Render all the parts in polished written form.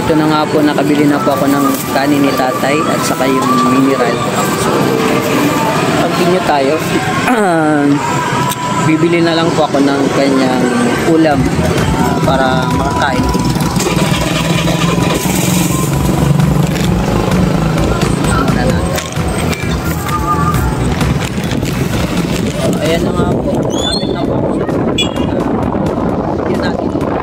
ito na nga po, nakabili na po ako ng kanin ni tatay at saka yung mineral. So, continue tayo. Bibili na lang po ako ng kanyang ulam para makakain. Ayan na nga po. Lapit na po ako sa yun natin.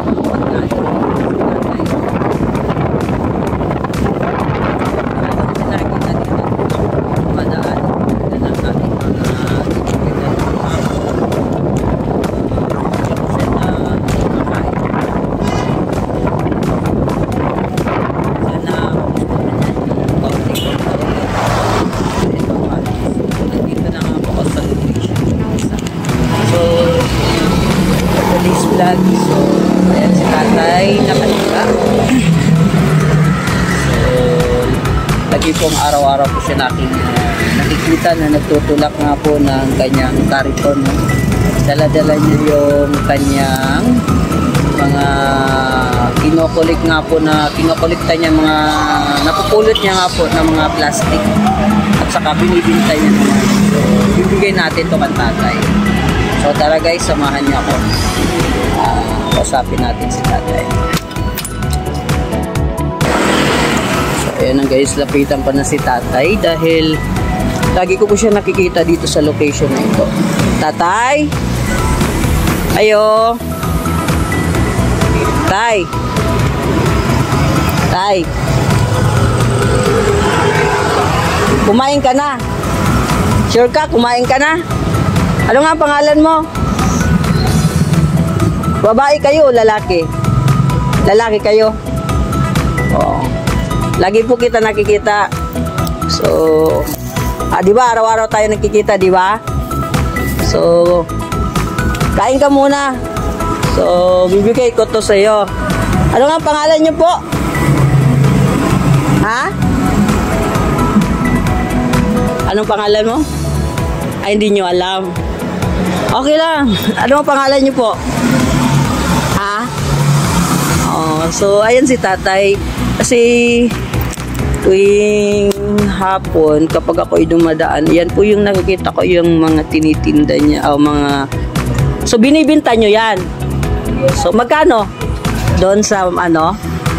So, ayan si tatay nakaliga. So, lagi pong araw-araw po siya nakikita na nagtutulak nga po ng kanyang kariton. No? Dala-dala niya yung kanyang mga kinokolik nga po na kinokolikta niya, mga napupulot niya nga po ng mga plastic at saka binibinta niya naman. So, bibigay natin to kay tatay. So, tara guys, samahan niya ako. Kausapin natin si tatay. So, ayan na guys, lapitan pa na si tatay dahil lagi ko po siya nakikita dito sa location na ito. Tatay! Ayo! Tay! Tay! Kumain ka na? Sure ka? Kumain ka na? Ano nga pangalan mo? Babae kayo o lalaki? Lalaki kayo? Oo. Lagi po kita nakikita. So, di ba? Araw-araw tayo nakikita, di ba? So, kain ka muna. So, bibigay ko to sa iyo. Ano nga pangalan niyo po? Ha? Anong pangalan mo? Ay, hindi niyo alam. Okay lang. Ano ang pangalan niyo po? So, ayan si tatay. Kasi, tuwing hapon, kapag ako'y dumadaan, yan po yung nakikita ko yung mga tinitinda niya, o mga, so, binibinta nyo yan. So, magkano? Doon sa, ano?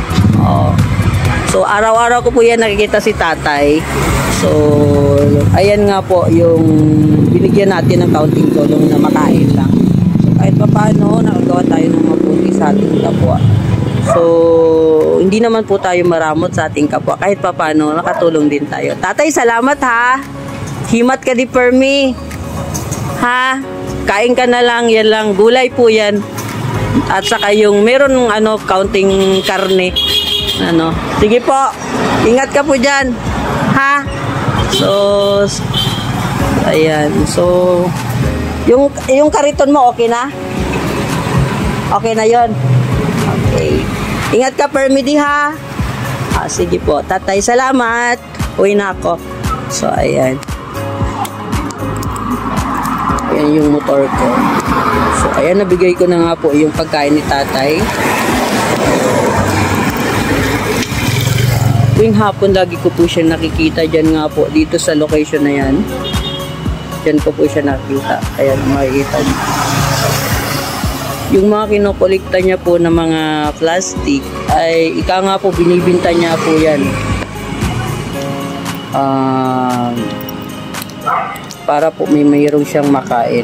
So, araw-araw ko po yan nakikita si tatay. So, ayan nga po yung binigyan natin ng counting tulong na makain lang. So, kahit pa paano, nakagawa tayo ng mabuti sa ating kapwa. So, hindi naman po tayo maramot sa ating kapwa. Kahit pa paano, nakatulong din tayo. Tatay, salamat ha. Himat ka di per me. Ha? Kain ka na lang, yan lang. Gulay po yan. At saka yung meron counting karne. Sige po. Ingat ka po dyan. Ha? So, ayan. So, yung kariton mo, okay na? Okay na yon. Okay. Ingat ka, permidi ha. Sige po. Tatay, salamat. Uwi na ako. So, ayan. Ayan yung motor ko. So, ayan, nabigay ko na nga po yung pagkain ni tatay. Tuwing hapon, lagi ko po siya nakikita dyan nga po, dito sa location na yan. Dyan ko po siya nakikita. Ayan, makikita niyo. Yung mga kinokolekta niya po ng mga plastic, ay ika nga po, binibinta niya po yan. Para po mayroong siyang makain.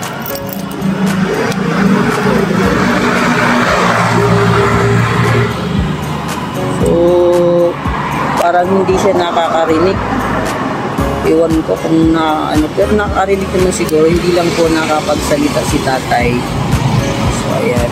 So, parang hindi siya nakakarinig. Iwan ko kung pero nakakarinig ko na siguro, hindi lang po nakapagsalita si tatay. So, ayan.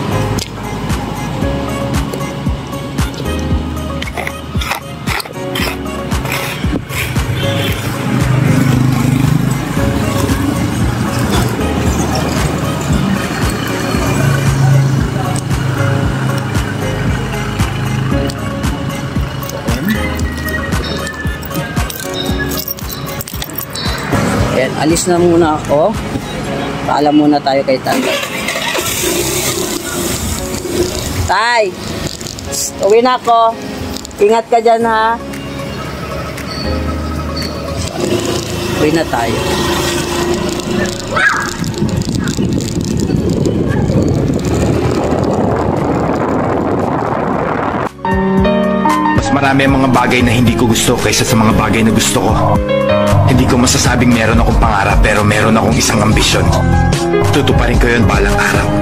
Ayan, alis na muna ako. Paalam muna tayo kay tatay. Tay! Uwi na ako. Ingat ka dyan, ha? Uwi na tayo. Mas marami ang mga bagay na hindi ko gusto kaysa sa mga bagay na gusto ko. Hindi ko masasabing meron akong pangarap pero meron akong isang ambisyon. Tutuparin ko yun balang araw.